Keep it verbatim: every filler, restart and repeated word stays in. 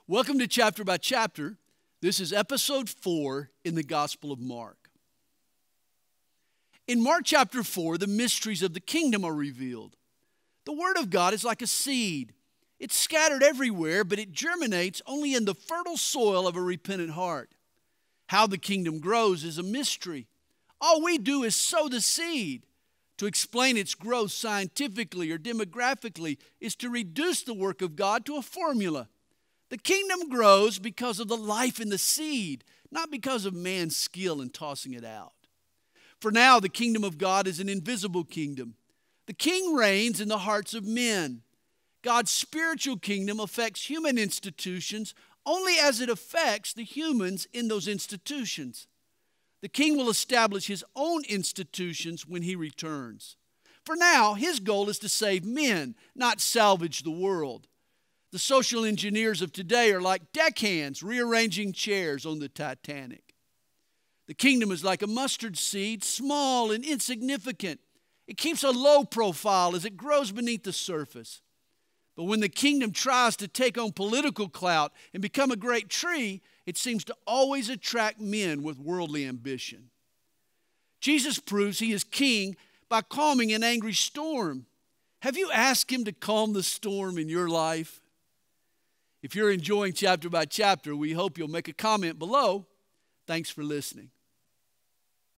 Welcome to Chapter by Chapter. This is episode four in the Gospel of Mark. In Mark chapter four, the mysteries of the kingdom are revealed. The Word of God is like a seed. It's scattered everywhere, but it germinates only in the fertile soil of a repentant heart. How the kingdom grows is a mystery. All we do is sow the seed. To explain its growth scientifically or demographically is to reduce the work of God to a formula. The kingdom grows because of the life in the seed, not because of man's skill in tossing it out. For now, the kingdom of God is an invisible kingdom. The king reigns in the hearts of men. God's spiritual kingdom affects human institutions only as it affects the humans in those institutions. The king will establish his own institutions when he returns. For now, his goal is to save men, not salvage the world. The social engineers of today are like deckhands rearranging chairs on the Titanic. The kingdom is like a mustard seed, small and insignificant. It keeps a low profile as it grows beneath the surface. But when the kingdom tries to take on political clout and become a great tree, it seems to always attract men with worldly ambition. Jesus proves he is king by calming an angry storm. Have you asked him to calm the storm in your life? If you're enjoying Chapter by Chapter, we hope you'll make a comment below. Thanks for listening.